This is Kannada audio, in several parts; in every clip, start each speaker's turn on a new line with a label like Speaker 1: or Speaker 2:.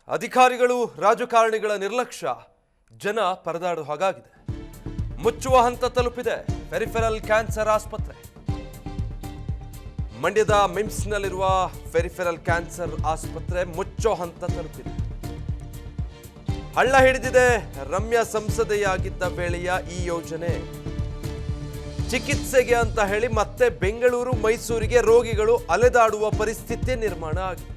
Speaker 1: ಅಧಿಕಾರಿಗಳು ರಾಜಕಾರಣಿಗಳ ನಿರ್ಲಕ್ಷ್ಯ ಜನ ಪರದಾಡುವ ಹಾಗಾಗಿದೆ. ಮುಚ್ಚುವ ಹಂತ ತಲುಪಿದೆ ಪೆರಿಫೆರಲ್ ಕ್ಯಾನ್ಸರ್ ಆಸ್ಪತ್ರೆ. ಮಂಡ್ಯದ ಮಿಮ್ಸ್ನಲ್ಲಿರುವ ಪೆರಿಫೆರಲ್ ಕ್ಯಾನ್ಸರ್ ಆಸ್ಪತ್ರೆ ಮುಚ್ಚೋ ಹಂತ ತಲುಪಿದೆ. ಹಳ್ಳ ಹಿಡಿದಿದೆ ರಮ್ಯಾ ಸಂಸದೆಯಾಗಿದ್ದ ವೇಳೆಯ ಈ ಯೋಜನೆ. ಚಿಕಿತ್ಸೆಗೆ ಅಂತ ಹೇಳಿ ಮತ್ತೆ ಬೆಂಗಳೂರು ಮೈಸೂರಿಗೆ ರೋಗಿಗಳು ಅಲೆದಾಡುವ ಪರಿಸ್ಥಿತಿ ನಿರ್ಮಾಣ ಆಗಿದೆ.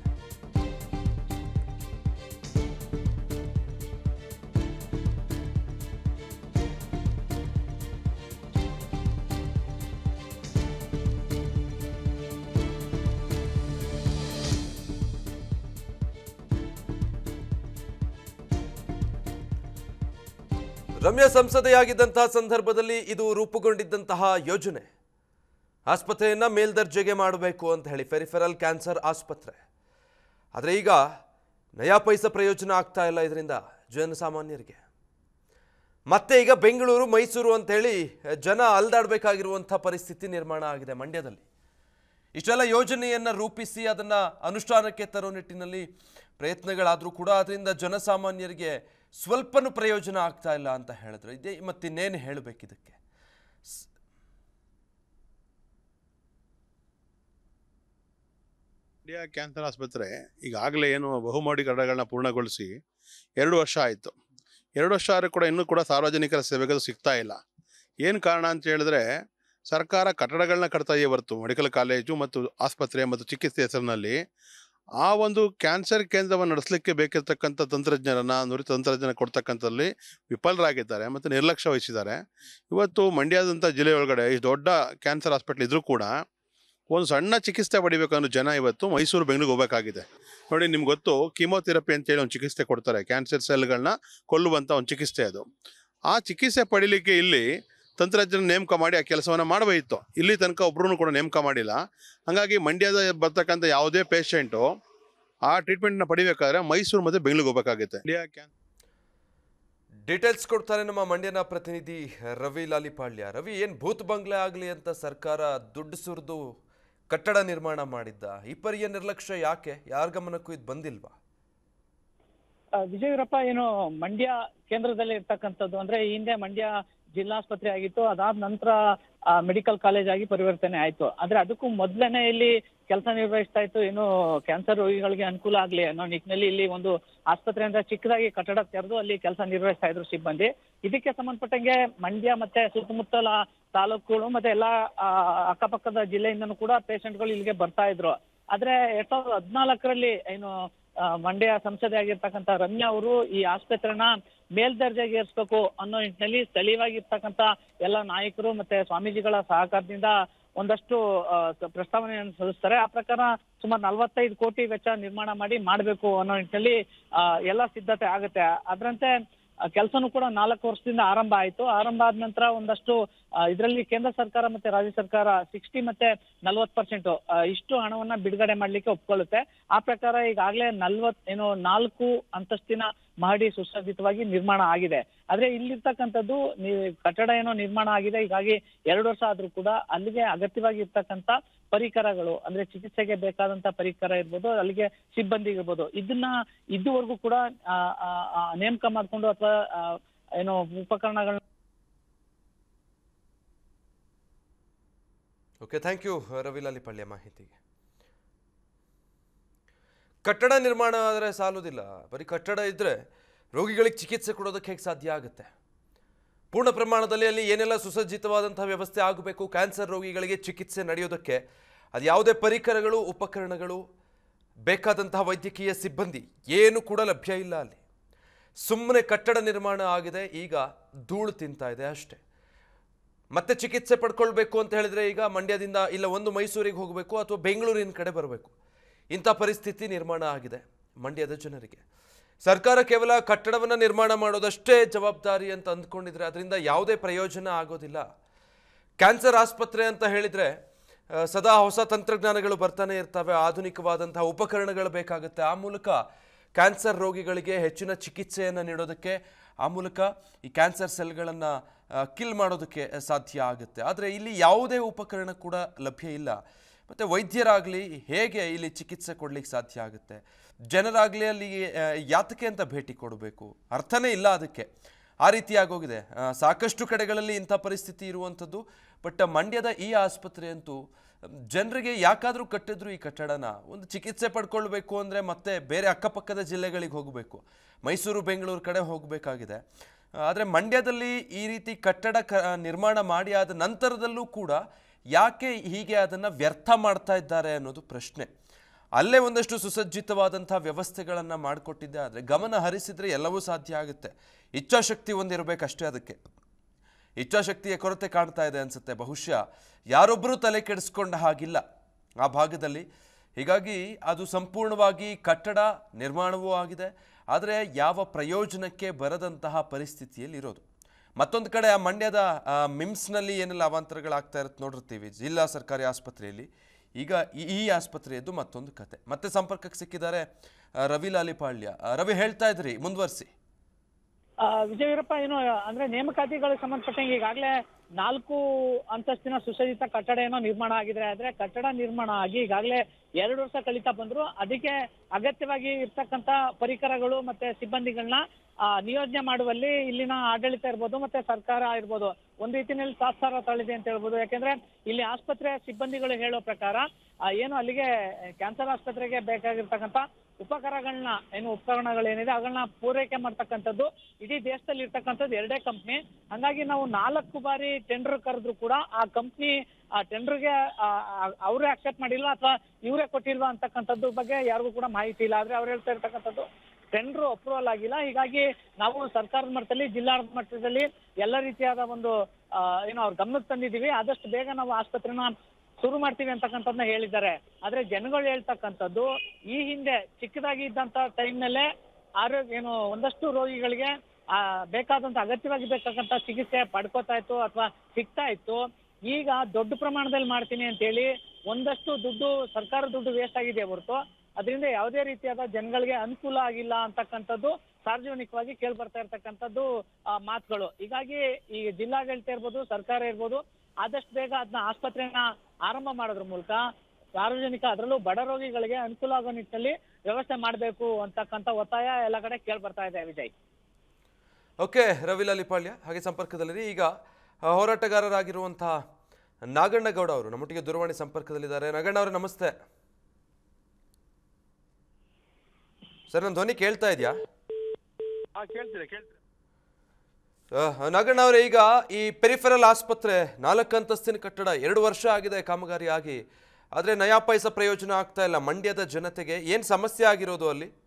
Speaker 1: ರಮ್ಯಾ ಸಂಸದೆಯಾಗಿದ್ದಂತಹ ಸಂದರ್ಭದಲ್ಲಿ ಇದು ರೂಪುಗೊಂಡಿದ್ದಂತಹ ಯೋಜನೆ. ಆಸ್ಪತ್ರೆಯನ್ನ ಮೇಲ್ದರ್ಜೆಗೆ ಮಾಡಬೇಕು ಅಂತ ಹೇಳಿ ಪೆರಿಫೆರಲ್ ಕ್ಯಾನ್ಸರ್ ಆಸ್ಪತ್ರೆ. ಆದರೆ ಈಗ ನಯಾ ಪೈಸಾ ಪ್ರಯೋಜನ ಆಗ್ತಾ ಇಲ್ಲ ಇದರಿಂದ ಜನಸಾಮಾನ್ಯರಿಗೆ. ಮತ್ತೆ ಈಗ ಬೆಂಗಳೂರು ಮೈಸೂರು ಅಂತ ಹೇಳಿ ಜನ ಅಲ್ದಾಡಬೇಕಾಗಿರುವಂಥ ಪರಿಸ್ಥಿತಿ ನಿರ್ಮಾಣ ಆಗಿದೆ ಮಂಡ್ಯದಲ್ಲಿ. ಇಷ್ಟೆಲ್ಲ ಯೋಜನೆಯನ್ನು ರೂಪಿಸಿ ಅದನ್ನು ಅನುಷ್ಠಾನಕ್ಕೆ ತರೋ ನಿಟ್ಟಿನಲ್ಲಿ ಪ್ರಯತ್ನಗಳಾದರೂ ಕೂಡ ಅದರಿಂದ ಜನಸಾಮಾನ್ಯರಿಗೆ ಸ್ವಲ್ಪನೂ ಪ್ರಯೋಜನ ಆಗ್ತಾ ಇಲ್ಲ ಅಂತ ಹೇಳಿದ್ರು. ಇದೇ ಮತ್ತಿನ್ನೇನು ಹೇಳಬೇಕಿದಕ್ಕೆ?
Speaker 2: ಮಂಡ್ಯ ಕ್ಯಾನ್ಸರ್ ಆಸ್ಪತ್ರೆ ಈಗಾಗಲೇ ಏನು ಬಹುಮಹಡಿ ಕಟ್ಟಡಗಳನ್ನ ಪೂರ್ಣಗೊಳಿಸಿ 2 ವರ್ಷ ಆಯಿತು. 2 ವರ್ಷ ಆದರೂ ಕೂಡ ಇನ್ನೂ ಕೂಡ ಸಾರ್ವಜನಿಕರ ಸೇವೆಗಳು ಸಿಗ್ತಾ ಇಲ್ಲ. ಏನು ಕಾರಣ ಅಂತ ಹೇಳಿದ್ರೆ, ಸರ್ಕಾರ ಕಟ್ಟಡಗಳನ್ನ ಕಟ್ತಾ ಇದೆಯೇ ಹೊರತು ಮೆಡಿಕಲ್ ಕಾಲೇಜು ಮತ್ತು ಆಸ್ಪತ್ರೆ ಮತ್ತು ಚಿಕಿತ್ಸೆ ಹೆಸರಿನಲ್ಲಿ ಆ ಒಂದು ಕ್ಯಾನ್ಸರ್ ಕೇಂದ್ರವನ್ನು ನಡೆಸಲಿಕ್ಕೆ ಬೇಕಿರ್ತಕ್ಕಂಥ ನುರಿತ ತಂತ್ರಜ್ಞಾನ ಕೊಡ್ತಕ್ಕಂಥಲ್ಲಿ ವಿಫಲರಾಗಿದ್ದಾರೆ ಮತ್ತು ನಿರ್ಲಕ್ಷ್ಯ ವಹಿಸಿದ್ದಾರೆ. ಇವತ್ತು ಮಂಡ್ಯದಂಥ ಜಿಲ್ಲೆ ಒಳಗಡೆ ಇಷ್ಟು ದೊಡ್ಡ ಕ್ಯಾನ್ಸರ್ ಹಾಸ್ಪಿಟ್ಲ್ ಇದ್ರೂ ಕೂಡ ಒಂದು ಸಣ್ಣ ಚಿಕಿತ್ಸೆ ಪಡಿಬೇಕನ್ನೋ ಜನ ಇವತ್ತು ಮೈಸೂರು ಬೆಂಗಳೂರಿಗೆ ಹೋಗಬೇಕಾಗಿದೆ. ನೋಡಿ, ನಿಮ್ಗೆ ಗೊತ್ತು, ಕೀಮೋಥೆರಪಿ ಅಂತೇಳಿ ಒಂದು ಚಿಕಿತ್ಸೆ ಕೊಡ್ತಾರೆ. ಕ್ಯಾನ್ಸರ್ ಸೆಲ್ಗಳನ್ನ ಕೊಲ್ಲುವಂಥ ಒಂದು ಚಿಕಿತ್ಸೆ ಅದು. ಆ ಚಿಕಿತ್ಸೆ ಪಡಿಲಿಕ್ಕೆ ಇಲ್ಲಿ ತಂತ್ರಜ್ಞಾನ ನೇಮಕ ಮಾಡಿ ಆ ಕೆಲಸವನ್ನು ಮಾಡಬೇಕಿತ್ತು. ಇಲ್ಲಿ ತನಕ ಒಬ್ಬರೂ ಕೂಡ ನೇಮಕ ಮಾಡಿಲ್ಲ. ಹಾಗಾಗಿ ಮಂಡ್ಯದ ಬರ್ತಕ್ಕಂಥ ಯಾವುದೇ ಪೇಷಂಟು ಆ ಟ್ರೀಟ್ಮೆಂಟ್ನ ಪಡಿಬೇಕಾದ್ರೆ ಮೈಸೂರು ಮತ್ತು ಬೆಂಗಳೂರಿಗೆ ಹೋಗಬೇಕಾಗುತ್ತೆ.
Speaker 1: ಡೀಟೇಲ್ಸ್ ಕೊಡ್ತಾರೆ ನಮ್ಮ ಮಂಡ್ಯನ ಪ್ರತಿನಿಧಿ ರವಿ ಲಾಲಿಪಾಳ್ಯ. ರವಿ, ಏನು ಭೂತ್ ಬಂಗ್ಲೆ ಆಗಲಿ ಅಂತ ಸರ್ಕಾರ ದುಡ್ಡು ಸುರಿದು ಕಟ್ಟಡ ನಿರ್ಮಾಣ ಮಾಡಿದ್ದ, ಈ ಪರಿಯ ನಿರ್ಲಕ್ಷ್ಯ ಯಾಕೆ? ಯಾರ ಗಮನಕ್ಕೂ ಇದು ಬಂದಿಲ್ವಾ?
Speaker 3: ವಿಜಯವೀರಪ್ಪ, ಏನು ಮಂಡ್ಯ ಕೇಂದ್ರದಲ್ಲಿ ಇರ್ತಕ್ಕಂಥದ್ದು ಅಂದ್ರೆ ಈ ಹಿಂದೆ ಮಂಡ್ಯ ಜಿಲ್ಲಾಸ್ಪತ್ರೆ ಆಗಿತ್ತು. ಅದಾದ ನಂತರ ಮೆಡಿಕಲ್ ಕಾಲೇಜ್ ಆಗಿ ಪರಿವರ್ತನೆ ಆಯ್ತು. ಆದ್ರೆ ಅದಕ್ಕೂ ಮೊದಲನೇ ಇಲ್ಲಿ ಕೆಲಸ ನಿರ್ವಹಿಸ್ತಾ ಇತ್ತು. ಏನು ಕ್ಯಾನ್ಸರ್ ರೋಗಿಗಳಿಗೆ ಅನುಕೂಲ ಆಗ್ಲಿ ಅನ್ನೋ ನಿಟ್ಟಿನಲ್ಲಿ ಇಲ್ಲಿ ಒಂದು ಆಸ್ಪತ್ರೆ ಅಂದ್ರೆ ಚಿಕ್ಕದಾಗಿ ಕಟ್ಟಡ ತೆರೆದು ಅಲ್ಲಿ ಕೆಲಸ ನಿರ್ವಹಿಸ್ತಾ ಇದ್ರು ಸಿಬ್ಬಂದಿ. ಇದಕ್ಕೆ ಸಂಬಂಧಪಟ್ಟಂಗೆ ಮಂಡ್ಯ ಮತ್ತೆ ಸುತ್ತಮುತ್ತಲ ತಾಲೂಕುಗಳು ಮತ್ತೆ ಎಲ್ಲಾ ಅಕ್ಕಪಕ್ಕದ ಜಿಲ್ಲೆಯಿಂದನೂ ಕೂಡ ಪೇಷಂಟ್ಗಳು ಇಲ್ಲಿಗೆ ಬರ್ತಾ ಇದ್ರು. ಆದ್ರೆ 2014ರಲ್ಲಿ ಏನು ಮಂಡ್ಯ ಸಂಸದೆ ಆಗಿರ್ತಕ್ಕಂಥ ರಮ್ಯಾ ಅವರು ಈ ಆಸ್ಪತ್ರೆನ ಮೇಲ್ದರ್ಜೆಗೆ ಏರಿಸಬೇಕು ಅನ್ನೋ ನಿಟ್ಟಿನಲ್ಲಿ ಸ್ಥಳೀಯವಾಗಿರ್ತಕ್ಕಂಥ ಎಲ್ಲ ನಾಯಕರು ಮತ್ತೆ ಸ್ವಾಮೀಜಿಗಳ ಸಹಕಾರದಿಂದ ಒಂದಷ್ಟು ಪ್ರಸ್ತಾವನೆಯನ್ನು ಸಲ್ಲಿಸ್ತಾರೆ. ಆ ಪ್ರಕಾರ ಸುಮಾರು 45 ಕೋಟಿ ವೆಚ್ಚ ನಿರ್ಮಾಣ ಮಾಡಬೇಕು ಅನ್ನೋ ನಿಟ್ಟಿನಲ್ಲಿ ಎಲ್ಲ ಸಿದ್ಧತೆ ಆಗುತ್ತೆ. ಅದರಂತೆ ಕೆಲಸನೂ ಕೂಡ 4 ವರ್ಷದಿಂದ ಆರಂಭ ಆಯ್ತು. ಆರಂಭ ಆದ ನಂತರ ಒಂದಷ್ಟು ಇದರಲ್ಲಿ ಕೇಂದ್ರ ಸರ್ಕಾರ ಮತ್ತೆ ರಾಜ್ಯ ಸರ್ಕಾರ 60 ಮತ್ತೆ 40% ಇಷ್ಟು ಹಣವನ್ನ ಬಿಡುಗಡೆ ಮಾಡ್ಲಿಕ್ಕೆ ಒಪ್ಕೊಳ್ಳುತ್ತೆ. ಆ ಪ್ರಕಾರ ಈಗಾಗಲೇ 4 ಅಂತಸ್ತಿನ ಮಹಡಿ ಸುಸಜ್ಜಿತವಾಗಿ ನಿರ್ಮಾಣ ಆಗಿದೆ. ಆದ್ರೆ ಇಲ್ಲಿರ್ತಕ್ಕಂಥದ್ದು ಕಟ್ಟಡ ಏನೋ ನಿರ್ಮಾಣ ಆಗಿದೆ, ಹೀಗಾಗಿ 2 ವರ್ಷ ಆದ್ರೂ ಕೂಡ ಅಲ್ಲಿಗೆ ಅಗತ್ಯವಾಗಿ ಇರ್ತಕ್ಕಂಥ ಪರಿಕರಗಳು ಅಂದ್ರೆ ಚಿಕಿತ್ಸೆಗೆ ಬೇಕಾದಂತ ಪರಿಕರ ಇರ್ಬೋದು, ಅಲ್ಲಿಗೆ ಸಿಬ್ಬಂದಿ ಇರ್ಬೋದು, ಇದನ್ನ ಇದುವರೆಗೂ ಕೂಡ ನೇಮಕ ಮಾಡ್ಕೊಂಡು ಅಥವಾ ಏನೋ ಉಪಕರಣಗಳನ್ನ.
Speaker 1: Okay, thank you Ravi Lalipalya ಮಾಹಿತಿಗೆ. ಕಟ್ಟಡ ನಿರ್ಮಾಣ ಆದರೆ ಸಾಲುವುದಿಲ್ಲ. ಬರೀ ಕಟ್ಟಡ ಇದ್ದರೆ ರೋಗಿಗಳಿಗೆ ಚಿಕಿತ್ಸೆ ಕೊಡೋದಕ್ಕೆ ಹೇಗೆ ಸಾಧ್ಯ ಆಗುತ್ತೆ? ಪೂರ್ಣ ಪ್ರಮಾಣದಲ್ಲಿ ಅಲ್ಲಿ ಏನೆಲ್ಲ ಸುಸಜ್ಜಿತವಾದಂತಹ ವ್ಯವಸ್ಥೆ ಆಗಬೇಕು ಕ್ಯಾನ್ಸರ್ ರೋಗಿಗಳಿಗೆ ಚಿಕಿತ್ಸೆ ನಡೆಯೋದಕ್ಕೆ, ಅದು ಯಾವುದೇ ಪರಿಕರಗಳು, ಉಪಕರಣಗಳು, ಬೇಕಾದಂತಹ ವೈದ್ಯಕೀಯ ಸಿಬ್ಬಂದಿ ಏನು ಕೂಡ ಲಭ್ಯ ಇಲ್ಲ ಅಲ್ಲಿ. ಸುಮ್ಮನೆ ಕಟ್ಟಡ ನಿರ್ಮಾಣ ಆಗಿದೆ, ಈಗ ಧೂಳು ತಿಂತಾ ಇದೆ ಅಷ್ಟೇ. ಮತ್ತೆ ಚಿಕಿತ್ಸೆ ಪಡ್ಕೊಳ್ಬೇಕು ಅಂತ ಹೇಳಿದರೆ ಈಗ ಮಂಡ್ಯದಿಂದ ಇಲ್ಲ ಒಂದು ಮೈಸೂರಿಗೆ ಹೋಗಬೇಕು ಅಥವಾ ಬೆಂಗಳೂರಿನ ಕಡೆ ಬರಬೇಕು. ಇಂಥ ಪರಿಸ್ಥಿತಿ ನಿರ್ಮಾಣ ಆಗಿದೆ ಮಂಡ್ಯದ ಜನರಿಗೆ. ಸರ್ಕಾರ ಕೇವಲ ಕಟ್ಟಡವನ್ನು ನಿರ್ಮಾಣ ಮಾಡೋದಷ್ಟೇ ಜವಾಬ್ದಾರಿ ಅಂತ ಅಂದ್ಕೊಂಡಿದ್ರೆ ಅದರಿಂದ ಯಾವುದೇ ಪ್ರಯೋಜನ ಆಗೋದಿಲ್ಲ. ಕ್ಯಾನ್ಸರ್ ಆಸ್ಪತ್ರೆ ಅಂತ ಹೇಳಿದರೆ ಸದಾ ಹೊಸ ತಂತ್ರಜ್ಞಾನಗಳು ಬರ್ತಾನೆ ಇರ್ತವೆ, ಆಧುನಿಕವಾದಂತಹ ಉಪಕರಣಗಳು ಬೇಕಾಗುತ್ತೆ. ಆ ಮೂಲಕ ಕ್ಯಾನ್ಸರ್ ರೋಗಿಗಳಿಗೆ ಹೆಚ್ಚಿನ ಚಿಕಿತ್ಸೆಯನ್ನು ನೀಡೋದಕ್ಕೆ, ಆ ಮೂಲಕ ಈ ಕ್ಯಾನ್ಸರ್ ಸೆಲ್ಗಳನ್ನು ಕಿಲ್ ಮಾಡೋದಕ್ಕೆ ಸಾಧ್ಯ ಆಗುತ್ತೆ. ಆದರೆ ಇಲ್ಲಿ ಯಾವುದೇ ಉಪಕರಣ ಕೂಡ ಲಭ್ಯ ಇಲ್ಲ. ಮತ್ತು ವೈದ್ಯರಾಗಲಿ ಹೇಗೆ ಇಲ್ಲಿ ಚಿಕಿತ್ಸೆ ಕೊಡಲಿಕ್ಕೆ ಸಾಧ್ಯ ಆಗುತ್ತೆ? ಜನರಾಗಲಿ ಅಲ್ಲಿ ಯಾತಕ್ಕೆ ಅಂತ ಭೇಟಿ ಕೊಡಬೇಕು, ಅರ್ಥನೇ ಇಲ್ಲ ಅದಕ್ಕೆ. ಆ ರೀತಿಯಾಗೋಗಿದೆ ಸಾಕಷ್ಟು ಕಡೆಗಳಲ್ಲಿ ಇಂಥ ಪರಿಸ್ಥಿತಿ ಇರುವಂಥದ್ದು. ಬಟ್ ಮಂಡ್ಯದ ಈ ಆಸ್ಪತ್ರೆ ಅಂತೂ ಜನರಿಗೆ ಯಾಕಾದರೂ ಕಟ್ಟಿದ್ರು ಈ ಕಟ್ಟಡನ, ಒಂದು ಚಿಕಿತ್ಸೆ ಪಡ್ಕೊಳ್ಬೇಕು ಅಂದರೆ ಮತ್ತೆ ಬೇರೆ ಅಕ್ಕಪಕ್ಕದ ಜಿಲ್ಲೆಗಳಿಗೆ ಹೋಗಬೇಕು, ಮೈಸೂರು ಬೆಂಗಳೂರು ಕಡೆ ಹೋಗಬೇಕಾಗಿದೆ. ಆದರೆ ಮಂಡ್ಯದಲ್ಲಿ ಈ ರೀತಿ ಕಟ್ಟಡ ನಿರ್ಮಾಣ ಮಾಡಿ ಆದ ನಂತರದಲ್ಲೂ ಕೂಡ ಯಾಕೆ ಹೀಗೆ ಅದನ್ನು ವ್ಯರ್ಥ ಮಾಡ್ತಾ ಇದ್ದಾರೆ ಅನ್ನೋದು ಪ್ರಶ್ನೆ. ಅಲ್ಲೇ ಒಂದಷ್ಟು ಸುಸಜ್ಜಿತವಾದಂಥ ವ್ಯವಸ್ಥೆಗಳನ್ನು ಮಾಡಿಕೊಟ್ಟಿದ್ದೆ ಆದರೆ ಗಮನ ಹರಿಸಿದರೆ ಎಲ್ಲವೂ ಸಾಧ್ಯ ಆಗುತ್ತೆ. ಇಚ್ಛಾಶಕ್ತಿ ಒಂದಿರಬೇಕಷ್ಟೇ. ಅದಕ್ಕೆ ಇಚ್ಛಾಶಕ್ತಿಯ ಕೊರತೆ ಕಾಣ್ತಾ ಇದೆ ಅನಿಸುತ್ತೆ. ಬಹುಶಃ ಯಾರೊಬ್ಬರೂ ತಲೆ ಕೆಡಿಸ್ಕೊಂಡ ಹಾಗಿಲ್ಲ ಆ ಭಾಗದಲ್ಲಿ. ಹೀಗಾಗಿ ಅದು ಸಂಪೂರ್ಣವಾಗಿ ಕಟ್ಟಡ ನಿರ್ಮಾಣವೂ ಆಗಿದೆ, ಆದರೆ ಯಾವ ಪ್ರಯೋಜನಕ್ಕೆ ಬರದಂತಹ ಪರಿಸ್ಥಿತಿಯಲ್ಲಿ ಇರೋದು. ಮತ್ತೊಂದು ಕಡೆ ಆ ಮಂಡ್ಯದ ಮಿಮ್ಸ್ನಲ್ಲಿ ಏನೆಲ್ಲ ಅವಾಂತರಗಳಾಗ್ತಾ ಇರುತ್ತೆ ನೋಡಿರ್ತೀವಿ ಜಿಲ್ಲಾ ಸರ್ಕಾರಿ ಆಸ್ಪತ್ರೆಯಲ್ಲಿ. ಈಗ ಈ ಆಸ್ಪತ್ರೆಯದ್ದು ಮತ್ತೊಂದು ಕತೆ. ಮತ್ತೆ ಸಂಪರ್ಕಕ್ಕೆ ಸಿಕ್ಕಿದ್ದಾರೆ ರವಿ ಲಾಲಿಪಾಳ್ಯ. ರವಿ, ಹೇಳ್ತಾ ಇದ್ರಿ, ಮುಂದುವರಿಸಿ.
Speaker 3: ವಿಜಯವೀರಪ್ಪ, ಏನು ಅಂದ್ರೆ ನೇಮಕಾತಿಗಳಿಗೆ ಸಂಬಂಧಪಟ್ಟಂಗೆ ಈಗಾಗಲೇ 4 ಅಂತಸ್ತಿನ ಸುಸಜ್ಜಿತ ಕಟ್ಟಡ ಏನೋ ನಿರ್ಮಾಣ ಆಗಿದೆ. ಆದ್ರೆ ಕಟ್ಟಡ ನಿರ್ಮಾಣ ಆಗಿ ಈಗಾಗಲೇ 2 ವರ್ಷ ಕಳೀತಾ ಬಂದ್ರು. ಅದಕ್ಕೆ ಅಗತ್ಯವಾಗಿ ಇರ್ತಕ್ಕಂಥ ಪರಿಕರಗಳು ಮತ್ತೆ ಸಿಬ್ಬಂದಿಗಳನ್ನ ನಿಯೋಜನೆ ಮಾಡುವಲ್ಲಿ ಇಲ್ಲಿನ ಆಡಳಿತ ಇರ್ಬೋದು ಮತ್ತೆ ಸರ್ಕಾರ ಇರ್ಬೋದು ಒಂದ್ ರೀತಿಯಲ್ಲಿ ತಾತ್ಸಾರ ತಳಿದೆ ಅಂತ ಹೇಳ್ಬೋದು. ಯಾಕೆಂದ್ರೆ ಇಲ್ಲಿ ಆಸ್ಪತ್ರೆ ಸಿಬ್ಬಂದಿಗಳು ಹೇಳೋ ಪ್ರಕಾರ ಏನು ಅಲ್ಲಿಗೆ ಕ್ಯಾನ್ಸರ್ ಆಸ್ಪತ್ರೆಗೆ ಬೇಕಾಗಿರ್ತಕ್ಕಂಥ ಉಪಕರಣಗಳೇನಿದೆ ಅಗಳನ್ನ ಪೂರೈಕೆ ಮಾಡ್ತಕ್ಕಂಥದ್ದು ಇಡೀ ದೇಶದಲ್ಲಿ ಇರ್ತಕ್ಕಂಥದ್ದು 2 ಕಂಪ್ನಿ. ಹಂಗಾಗಿ ನಾವು 4 ಬಾರಿ ಟೆಂಡರ್ ಕರೆದ್ರು ಕೂಡ ಆ ಕಂಪ್ನಿ ಆ ಟೆಂಡರ್ಗೆ ಅವರೇ ಅಕ್ಸೆಪ್ಟ್ ಮಾಡಿಲ್ವಾ ಅಥವಾ ಇವರೇ ಕೊಟ್ಟಿಲ್ವಾ ಅಂತಕ್ಕಂಥದ್ದು ಬಗ್ಗೆ ಯಾರಿಗೂ ಕೂಡ ಮಾಹಿತಿ ಇಲ್ಲ. ಆದ್ರೆ ಅವ್ರು ಹೇಳ್ತಾ ಇರ್ತಕ್ಕಂಥದ್ದು ಟೆಂಡರ್ ಅಪ್ರೂವಲ್ ಆಗಿಲ್ಲ. ಹೀಗಾಗಿ ನಾವು ಸರ್ಕಾರದ ಮಟ್ಟದಲ್ಲಿ ಜಿಲ್ಲಾ ಮಟ್ಟದಲ್ಲಿ ಎಲ್ಲ ರೀತಿಯಾದ ಒಂದು ಅವ್ರ ಗಮನಕ್ಕೆ ತಂದಿದ್ದೀವಿ. ಆದಷ್ಟು ಬೇಗ ನಾವು ಆಸ್ಪತ್ರೆನ ಶುರು ಮಾಡ್ತೀವಿ ಅಂತಕ್ಕಂಥದ್ದನ್ನ ಹೇಳಿದ್ದಾರೆ. ಆದ್ರೆ ಜನಗಳು ಹೇಳ್ತಕ್ಕಂಥದ್ದು ಈ ಹಿಂದೆ ಚಿಕ್ಕದಾಗಿ ಇದ್ದಂತ ಟೈಮ್ನಲ್ಲೇ ಒಂದಷ್ಟು ರೋಗಿಗಳಿಗೆ ಬೇಕಾದಂತ ಅಗತ್ಯವಾಗಿ ಬೇಕಾದಂತ ಚಿಕಿತ್ಸೆ ಪಡ್ಕೋತಾ ಇತ್ತು ಅಥವಾ ಸಿಗ್ತಾ ಇತ್ತು. ಈಗ ದೊಡ್ಡ ಪ್ರಮಾಣದಲ್ಲಿ ಮಾಡ್ತೀನಿ ಅಂತ ಹೇಳಿ ಒಂದಷ್ಟು ದುಡ್ಡು ಸರ್ಕಾರ ದುಡ್ಡು ವೇಸ್ಟ್ ಆಗಿದೆ ಹೊರತು ಅದರಿಂದ ಯಾವುದೇ ರೀತಿಯಾದ ಜನಗಳಿಗೆ ಅನುಕೂಲ ಆಗಿಲ್ಲ ಅಂತಕ್ಕಂಥದ್ದು ಸಾರ್ವಜನಿಕವಾಗಿ ಕೇಳಿ ಬರ್ತಾ ಇರ್ತಕ್ಕಂಥದ್ದು ಮಾತುಗಳು. ಹೀಗಾಗಿ ಈ ಜಿಲ್ಲಾಡಳಿತ ಇರ್ಬೋದು ಸರ್ಕಾರ ಇರ್ಬೋದು ಆದಷ್ಟು ಬೇಗ ಅದನ್ನ ಆಸ್ಪತ್ರೆನ ಆರಂಭ ಮಾಡೋದ್ರ ಮೂಲಕ ಸಾರ್ವಜನಿಕ ಅದರಲ್ಲೂ ಬಡ ರೋಗಿಗಳಿಗೆ ಅನುಕೂಲ ಆಗೋ ನಿಟ್ಟಿನಲ್ಲಿ ವ್ಯವಸ್ಥೆ ಮಾಡಬೇಕು ಅಂತಕ್ಕಂಥ ಒತ್ತಾಯ ಎಲ್ಲ ಕಡೆ ಕೇಳಿ ಬರ್ತಾ ಇದೆ. ವಿಜಯ್.
Speaker 1: ಓಕೆ, ರವಿ ಲಾಲಿಪಾಳ್ಯ ಹಾಗೆ ಸಂಪರ್ಕದಲ್ಲಿ. ಈಗ ಹೋರಾಟಗಾರರಾಗಿರುವಂತಹ ನಾಗಣ್ಣಗೌಡ ಅವರು ನಮ್ಮೊಟ್ಟಿಗೆ ದೂರವಾಣಿ ಸಂಪರ್ಕದಲ್ಲಿದ್ದಾರೆ. ನಾಗಣ್ಣ ಅವರೇ, ನಮಸ್ತೆ ಸರ್. ನನ್ನ ಧ್ವನಿ ಕೇಳ್ತಾ ಇದೆಯಾ? ನಾಗಣ್ಣ ಅವರೇ, ಈಗ ಈ ಪೆರಿಫೆರಲ್ ಆಸ್ಪತ್ರೆ 4 ಅಂತಸ್ತಿನ ಕಟ್ಟಡ 2 ವರ್ಷ ಆಗಿದೆ ಕಾಮಗಾರಿ ಆಗಿ, ಆದರೆ ನಯಾ ಪೈಸಾ ಪ್ರಯೋಜನ ಆಗ್ತಾ ಇಲ್ಲ. ಮಂಡ್ಯದ ಜನತೆಗೆ ಏನ್ ಸಮಸ್ಯೆ ಆಗಿರೋದು?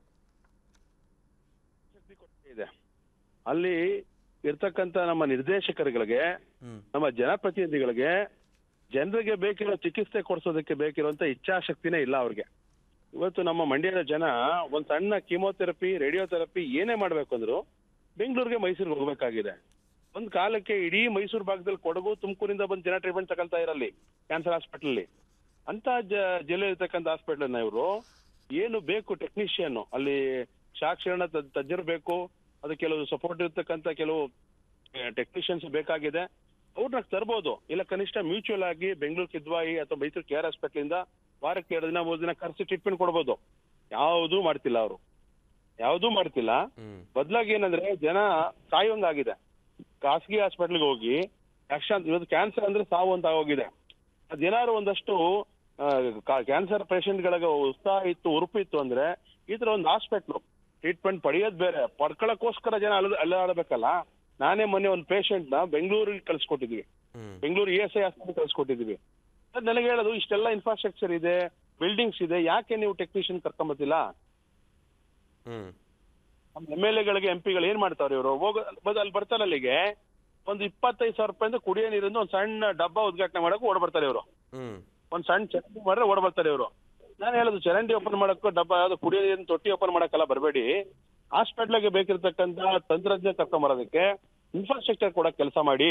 Speaker 4: ಅಲ್ಲಿ ಇರ್ತಕ್ಕಂಥ ನಮ್ಮ ನಿರ್ದೇಶಕರುಗಳಿಗೆ, ನಮ್ಮ ಜನಪ್ರತಿನಿಧಿಗಳಿಗೆ ಜನರಿಗೆ ಬೇಕಿರೋ ಚಿಕಿತ್ಸೆ ಕೊಡಿಸೋದಕ್ಕೆ ಬೇಕಿರುವಂತ ಇಚ್ಛಾಶಕ್ತಿನೇ ಇಲ್ಲ ಅವ್ರಿಗೆ. ಇವತ್ತು ನಮ್ಮ ಮಂಡ್ಯದ ಜನ ಒಂದ್ ಸಣ್ಣ ಕೀಮೋಥೆರಪಿ, ರೇಡಿಯೋಥೆರಪಿ ಏನೇ ಮಾಡ್ಬೇಕು ಅಂದ್ರು ಬೆಂಗಳೂರಿಗೆ ಮೈಸೂರಿಗೆ ಹೋಗ್ಬೇಕಾಗಿದೆ. ಒಂದ್ ಕಾಲಕ್ಕೆ ಇಡೀ ಮೈಸೂರು ಭಾಗದಲ್ಲಿ ಕೊಡಗು ತುಮಕೂರಿಂದ ಬಂದು ಜನ ಟ್ರೀಟ್ಮೆಂಟ್ ತಗೊಳ್ತಾ ಇರಲ್ಲಿ ಕ್ಯಾನ್ಸರ್ ಹಾಸ್ಪಿಟಲ್. ಅಂತ ಜಿಲ್ಲೆ ಇರ್ತಕ್ಕಂಥ ಹಾಸ್ಪಿಟಲ್ ಇವರು ಏನು ಬೇಕು ಟೆಕ್ನಿಷಿಯನ್, ಅಲ್ಲಿ ಸಾಕ್ಷರಣ ತಜ್ಞರು ಬೇಕು, ಅದು ಕೆಲವು ಸಪೋರ್ಟ್ ಇರ್ತಕ್ಕಂಥ ಕೆಲವು ಟೆಕ್ನಿಷಿಯನ್ಸ್ ಬೇಕಾಗಿದೆ. ಅವ್ರನ್ನ ತರ್ಬೋದು, ಇಲ್ಲ ಕನಿಷ್ಠ ಮ್ಯೂಚುವಲ್ ಆಗಿ ಬೆಂಗಳೂರು ಕಿದ್ವಾಯಿ ಅಥವಾ ಮೈಸೂರು KR ಹಾಸ್ಪಿಟಲ್ ಇಂದ ವಾರಕ್ಕೆ 2 ದಿನ 3 ದಿನ ಕರೆಸಿ ಟ್ರೀಟ್ಮೆಂಟ್ ಕೊಡ್ಬೋದು. ಯಾವುದೂ ಮಾಡ್ತಿಲ್ಲ ಅವರು, ಯಾವುದೂ ಮಾಡ್ತಿಲ್ಲ. ಬದಲಾಗಿ ಏನಂದ್ರೆ ಜನ ಕಾಯೋಂಗಾಗಿದೆ. ಖಾಸಗಿ ಹಾಸ್ಪಿಟಲ್ಗೆ ಹೋಗಿ ಇವತ್ತು ಕ್ಯಾನ್ಸರ್ ಅಂದ್ರೆ ಸಾವು ಅಂತ ಆಗೋಗಿದೆ. ಅದೇನಾದ್ರು ಒಂದಷ್ಟು ಕ್ಯಾನ್ಸರ್ ಪೇಷಂಟ್ಗಳಿಗೆ ಉತ್ಸಾಹ ಇತ್ತು, ಉರುಪು ಇತ್ತು ಅಂದ್ರೆ ಈ ತರ ಒಂದು ಹಾಸ್ಪಿಟ್ಲು ಟ್ರೀಟ್ಮೆಂಟ್ ಪಡೆಯೋದು ಬೇರೆ, ಪಡ್ಕೊಳ್ಳೋಕ್ಕೋಸ್ಕರ ಜನ ಅಲ್ಲಾಡಬೇಕಲ್ಲ. ನಾನೇ ಮೊನ್ನೆ ಒಂದು ಪೇಷಂಟ್ ನ ಬೆಂಗಳೂರಿಗೆ ಕಳ್ಸಿಕೊಟ್ಟಿದ್ವಿ, ಬೆಂಗಳೂರು ESI ಹಾಸ್ಪಿಟಲ್ ಕಳ್ಸಿಕೊಟ್ಟಿದ್ವಿ. ನನಗೆ ಹೇಳೋದು ಇಷ್ಟೆಲ್ಲ ಇನ್ಫ್ರಾಸ್ಟ್ರಕ್ಚರ್ ಇದೆ, ಬಿಲ್ಡಿಂಗ್ಸ್ ಇದೆ, ಯಾಕೆ ನೀವು ಟೆಕ್ನಿಷಿಯನ್ ಕರ್ಕೊಂಬತ್ತಿಲ್ಲ? MLAಗಳಿಗೆ MP ಗಳು ಏನ್ ಮಾಡ್ತಾವ್ರೆ ಇವರು? ಅಲ್ಲಿ ಬರ್ತಾರೆ, ಅಲ್ಲಿಗೆ ಒಂದು 25,000 ರೂಪಾಯಿಂದ ಕುಡಿಯೋ ನೀರಿಂದ ಒಂದ್ ಸಣ್ಣ ಡಬ್ಬ ಉದ್ಘಾಟನೆ ಮಾಡಕ್ಕೆ ಓಡ್ಬರ್ತಾರೆ ಇವರು. ಒಂದ್ ಸಣ್ಣ ಚರಂಡಿ ಮಾಡ್ರೆ ಓಡ್ಬರ್ತಾರೆ ಇವರು. ನಾನು ಹೇಳೋದು ಚರಂಡಿ ಓಪನ್ ಮಾಡಕ್ಕೂ ಡಬ್ಬ ಯಾವ್ದು ಕುಡಿಯೋ ನೀರಿನ ತೊಟ್ಟಿ ಓಪನ್ ಮಾಡಕ್ಕೆಲ್ಲ ಬರಬೇಡಿ. ಹಾಸ್ಪಿಟ್ಲಿಗೆ ಬೇಕಿರ್ತಕ್ಕಂಥ ತಂತ್ರಜ್ಞ ಕರ್ಕೊಂಬರೋದಕ್ಕೆ ಇನ್ಫ್ರಾಸ್ಟ್ರಕ್ಚರ್ ಕೊಡಕ್ ಕೆಲಸ ಮಾಡಿ.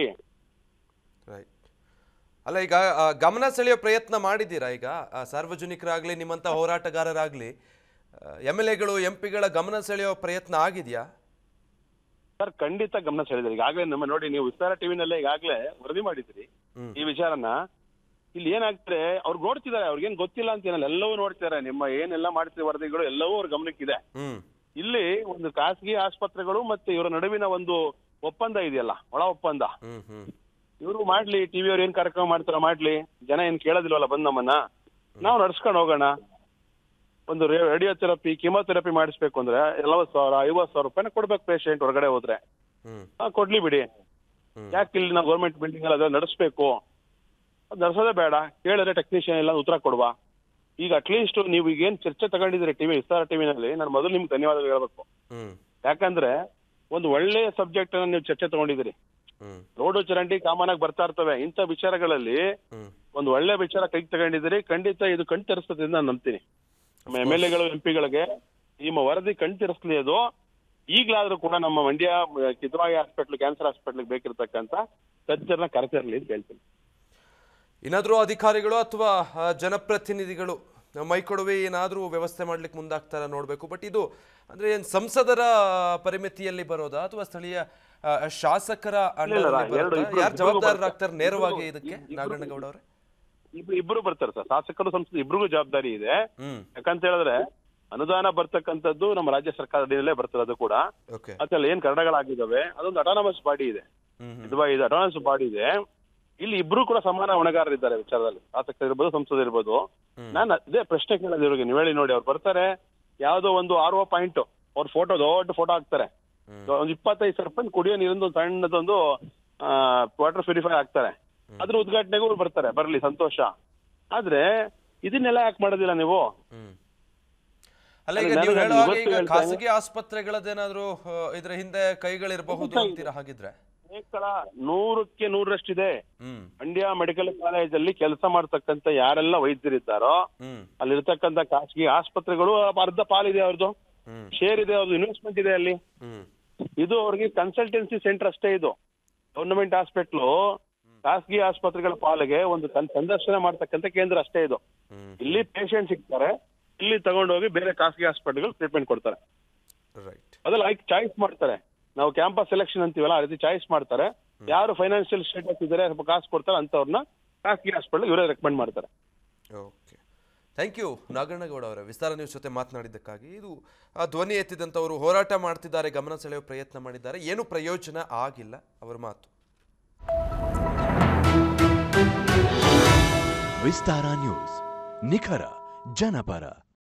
Speaker 1: ಅಲ್ಲ, ಈಗ ಗಮನ ಸೆಳೆಯೋ ಪ್ರಯತ್ನ ಮಾಡಿದ್ದೀರಾ? ಈಗ ಸಾರ್ವಜನಿಕರಾಗ್ಲಿ ನಿಮ್ಮಂತ ಹೋರಾಟಗಾರರಾಗ್ಲಿ MLAಗಳು MP ಗಳ ಗಮನ ಸೆಳೆಯೋ ಪ್ರಯತ್ನ ಆಗಿದೆಯಾ?
Speaker 4: ಸರ್, ಖಂಡಿತ ಗಮನ ಸೆಳೆದಿರಿ. ಈಗಾಗಲೇ ನಮ್ಮ ನೋಡಿ, ನೀವು ವಿಸ್ತಾರ ಟಿವಿನಲ್ಲೇ ಈಗಾಗಲೇ ವರದಿ ಮಾಡಿದ್ರಿ ಈ ವಿಚಾರನ. ಇಲ್ಲಿ ಏನಾಗ್ತಾರೆ ಅವ್ರು ನೋಡ್ತಿದ್ದಾರೆ, ಅವ್ರಿಗೇನ್ ಗೊತ್ತಿಲ್ಲ ಅಂತ ಏನಲ್ಲ, ಎಲ್ಲವೂ ನೋಡ್ತಿದ್ದಾರೆ. ನಿಮ್ಮ ಏನೆಲ್ಲ ಮಾಡ್ತಿರೋ ವರದಿಗಳು ಎಲ್ಲವೂ ಅವ್ರ ಗಮನಕ್ಕಿದೆ. ಇಲ್ಲಿ ಒಂದು ಖಾಸಗಿ ಆಸ್ಪತ್ರೆಗಳು ಮತ್ತೆ ಇವರ ನಡುವಿನ ಒಂದು ಒಪ್ಪಂದ ಇದೆಯಲ್ಲ, ಒಳ ಒಪ್ಪಂದ. ಇವರು ಮಾಡ್ಲಿ, ಟಿವಿ ಅವ್ರು ಏನ್ ಕಾರ್ಯಕ್ರಮ ಮಾಡ್ತಾರ ಮಾಡ್ಲಿ, ಜನ ಏನ್ ಕೇಳೋದಿಲ್ವಲ್ಲ ಬಂದ್ ನಮ್ಮನ್ನ, ನಾವು ನಡ್ಸ್ಕೊಂಡು ಹೋಗೋಣ. ಒಂದು ರೇಡಿಯೋ ಥೆರಪಿ, ಕಿಮೋಥೆರಪಿ ಮಾಡಿಸ್ಬೇಕು ಅಂದ್ರೆ 40,000 50,000 ರೂಪಾಯಿನ ಕೊಡ್ಬೇಕು ಪೇಷಂಟ್ ಹೊರಗಡೆ ಹೋದ್ರೆ. ಕೊಡ್ಲಿ ಬಿಡಿ, ಯಾಕೆ ಇಲ್ಲಿ ನಾವು ಗೌರ್ಮೆಂಟ್ ಬಿಲ್ಡಿಂಗ್ ಅಲ್ಲಿ ನಡೆಸ್ಬೇಕು? ಅದು ನಡೆಸೋದೇ ಬೇಡ, ಕೇಳಿದ್ರೆ ಟೆಕ್ನಿಷಿಯನ್ ಇಲ್ಲ ಉತ್ತರ ಕೊಡುವ. ಈಗ ಅಟ್ಲೀಸ್ಟ್ ನೀವು ಈಗ ಏನ್ ಚರ್ಚೆ ತಗೊಂಡಿದ್ದೀರಿ ಟಿವಿ, ವಿಸ್ತಾರ ಟಿವಿನಲ್ಲಿ, ನಾನು ಮೊದಲು ನಿಮ್ಗೆ ಧನ್ಯವಾದಗಳು ಹೇಳ್ಬೇಕು. ಯಾಕಂದ್ರೆ ಒಂದು ಒಳ್ಳೆ ಸಬ್ಜೆಕ್ಟ್ ಅನ್ನ ನೀವು ಚರ್ಚೆ ತಗೊಂಡಿದ್ದೀರಿ. ರೋಡು ಚರಂಡಿ ಕಾಮನ್ ಆಗಿ ಬರ್ತಾ ಇರ್ತವೆ, ಇಂಥ ವಿಚಾರಗಳಲ್ಲಿ ಒಂದು ಒಳ್ಳೆ ವಿಚಾರ ಕೈಗೆ ತಗೊಂಡಿದ್ದೀರಿ. ಖಂಡಿತ ಇದು ಕಣ್ ತೆರೆಸ್ತದೆ ನಾನು ನಂಬ್ತೀನಿ. ನಮ್ಮ MLAಗಳು MP ಗಳಿಗೆ ನಿಮ್ಮ ವರದಿ ಕಣ್ ತೆರೆಸ್ಲಿ. ಅದು ಈಗ್ಲಾದ್ರೂ ಕೂಡ ನಮ್ಮ Mandya Kidwai hospital, cancer hospital ಬೇಕಿರ್ತಕ್ಕಂಥ ತಜ್ಞರನ್ನ ಕರೆತಿರ್ಲಿ ಅಂತ ಹೇಳ್ತೀನಿ.
Speaker 1: ಏನಾದ್ರೂ ಅಧಿಕಾರಿಗಳು ಅಥವಾ ಜನಪ್ರತಿನಿಧಿಗಳು ಮೈಕೊಡವೆ ಏನಾದ್ರೂ ವ್ಯವಸ್ಥೆ ಮಾಡ್ಲಿಕ್ಕೆ ಮುಂದಾಗ್ತಾರ ನೋಡ್ಬೇಕು. ಬಟ್ ಇದು ಅಂದ್ರೆ ಏನ್ ಸಂಸದರ ಪರಿಮಿತಿಯಲ್ಲಿ ಬರೋದಾ ಅಥವಾ ಸ್ಥಳೀಯ ಶಾಸಕರ ಯಾರು ಜವಾಬ್ದಾರರಾಗ್ತಾರೆ ನೇರವಾಗಿ ಇದಕ್ಕೆ? ನಾಗಣ್ಣಗೌಡ ಅವರೇ,
Speaker 4: ಇಬ್ರು ಬರ್ತಾರೆ ಸರ್, ಶಾಸಕರು ಸಂಸದರು ಇಬ್ರಿಗೂ ಜವಾಬ್ದಾರಿ ಇದೆ. ಯಾಕಂತ ಹೇಳಿದ್ರೆ ಅನುದಾನ ಬರ್ತಕ್ಕಂಥದ್ದು ನಮ್ಮ ರಾಜ್ಯ ಸರ್ಕಾರದ ಅಡಿಯಲ್ಲೇ ಬರ್ತದೆ. ಅದು ಕೂಡ ಅದೆಲ್ಲ ಏನ್ ಕನ್ನಡಗಳಾಗಿದ್ದಾವೆ, ಅದೊಂದು ಅಟಾನಮಸ್ ಬಾಡಿ ಇದೆ, ಇದು ಅಟಾನಮಸ್ ಬಾಡಿ ಇದೆ. ಇಲ್ಲಿ ಇಬ್ರು ಕೂಡ ಸಮಾನ ಹೊಣೆಗಾರರಿದ್ದಾರೆ ವಿಚಾರದಲ್ಲಿ, ಶಾಸಕರು ಇರ್ಬೋದು, ಸಂಸದರು ಇರ್ಬೋದು. ನಾನು ಅದೇ ಪ್ರಶ್ನೆ ಕೇಳೋದು ಇವ್ರಿಗೆ, ನೀವ್ ಹೇಳಿ ನೋಡಿ. ಅವ್ರು ಬರ್ತಾರೆ, ಯಾವ್ದೋ ಒಂದು RO ಪಾಯಿಂಟ್, ಅವ್ರ ಫೋಟೋ ದೊಡ್ಡ ಫೋಟೋ ಹಾಕ್ತಾರೆ, ಒಂದು 25,000 ರೂಪಾಯಿ ಕುಡಿಯೋ ನೀರಿಂದು ಸಣ್ಣದೊಂದು ವಾಟರ್ ಪ್ಯೂರಿಫೈ ಹಾಕ್ತಾರೆ. ಅದ್ರ ಉದ್ಘಾಟನೆಗೂ ಬರ್ತಾರೆ, ಬರ್ಲಿ ಸಂತೋಷ. ಆದ್ರೆ ಇದನ್ನೆಲ್ಲ ಯಾಕೆ ಮಾಡೋದಿಲ್ಲ ನೀವು?
Speaker 1: ಅಲ್ಲ, ಈಗ ನೀವು ಹೇಳೋ ಹಾಗೆ ಈಗ ಖಾಸಗಿ ಆಸ್ಪತ್ರೆಗಳದ್ದೇನಾದ್ರೂ ಇದ್ರ ಹಿಂದೆ ಕೈಗಳಿರಬಹುದು ಅಂತೀರಾ? ಹಾಗಿದ್ರೆ
Speaker 4: 100ಕ್ಕೆ 100ರಷ್ಟಿದೆ. ಮಂಡ್ಯ ಮೆಡಿಕಲ್ ಕಾಲೇಜಲ್ಲಿ ಕೆಲಸ ಮಾಡ್ತಕ್ಕಂಥ ಯಾರೆಲ್ಲ ವೈದ್ಯರಿದ್ದಾರೋ ಅಲ್ಲಿರ್ತಕ್ಕಂಥ ಖಾಸಗಿ ಆಸ್ಪತ್ರೆಗಳು ಅರ್ಧ ಪಾಲಿದೆ, ಅವ್ರದ್ದು ಶೇರ್ ಇದೆ, ಅವ್ರದ್ದು ಇನ್ವೆಸ್ಟ್ಮೆಂಟ್ ಇದೆ ಅಲ್ಲಿ. ಇದು ಅವ್ರಿಗೆ ಕನ್ಸಲ್ಟೆನ್ಸಿ ಸೆಂಟರ್ ಅಷ್ಟೇ. ಇದು ಗವರ್ನಮೆಂಟ್ ಹಾಸ್ಪಿಟ್ಲು ಖಾಸಗಿ ಆಸ್ಪತ್ರೆಗಳ ಪಾಲಿಗೆ ಒಂದು ಸಂದರ್ಶನ ಮಾಡ್ತಕ್ಕಂಥ ಕೇಂದ್ರ ಅಷ್ಟೇ. ಇದು ಇಲ್ಲಿ ಪೇಷಂಟ್ ಸಿಗ್ತಾರೆ, ಇಲ್ಲಿ ತಗೊಂಡೋಗಿ ಬೇರೆ ಖಾಸಗಿ ಹಾಸ್ಪಿಟಲ್ಗಳು ಟ್ರೀಟ್ಮೆಂಟ್ ಕೊಡ್ತಾರೆ. ಅದ್ರಲ್ಲಿ ಚಾಯ್ಸ್ ಮಾಡ್ತಾರೆ. ನಾವು ಕ್ಯಾಂಪಸ್ ಸೆಲೆಕ್ಷನ್ ಅಂತೀವಲ್ಲ, ಆ ರೀತಿ ಚಾಯ್ಸ್ ಮಾಡ್ತಾರೆ. ಯಾರು ಫೈನಾನ್ಷಿಯಲ್ ಸ್ಟೇಟಸ್ ಇದ್ದಾರೆ, ಸ್ವಲ್ಪ ಕಾಸು ಕೊಡ್ತಾರೆ, ಅಂತವ್ರನ್ನ ಖಾಸಗಿ ಹಾಸ್ಪಿಟಲ್ ಇವರೇ ರೆಕಮೆಂಡ್ ಮಾಡ್ತಾರೆ.
Speaker 1: ಓಕೆ, ಥ್ಯಾಂಕ್ ಯು ನಾಗಣ್ಣಗೌಡ ಅವರ ವಿಸ್ತಾರ ನ್ಯೂಸ್ ಜೊತೆ ಮಾತನಾಡಿದ್ದಕ್ಕಾಗಿ. ಇದು ಧ್ವನಿ ಎತ್ತಿದಂಥವರು ಹೋರಾಟ ಮಾಡ್ತಿದ್ದಾರೆ, ಗಮನ ಸೆಳೆಯುವ ಪ್ರಯತ್ನ ಮಾಡಿದ್ದಾರೆ, ಏನು ಪ್ರಯೋಜನ ಆಗಿಲ್ಲ ಅವರ ಮಾತು.
Speaker 5: ವಿಸ್ತಾರ ನ್ಯೂಸ್, ನಿಖರ ಜನಪರ.